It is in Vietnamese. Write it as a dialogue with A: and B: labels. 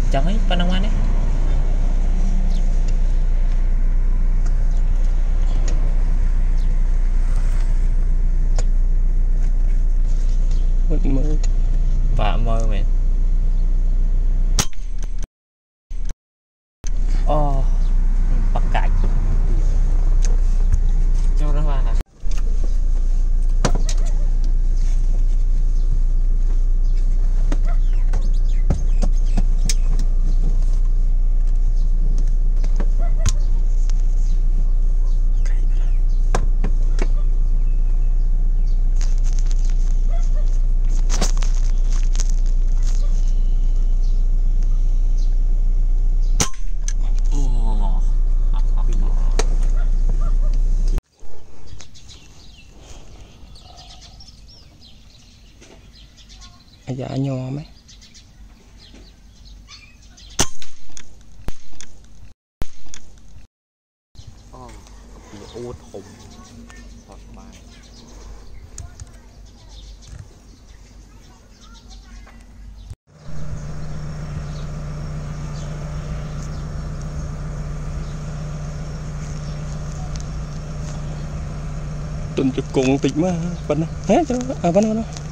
A: chẳng ấy pan ông ăn đấy
B: mơ
A: và mơ mày bắt cạnh cho nó vào
B: dạ nhỏ mấy
A: ô thùng thật bài
B: tuần chụp cùng tịch mà vẫn hết cho vẫn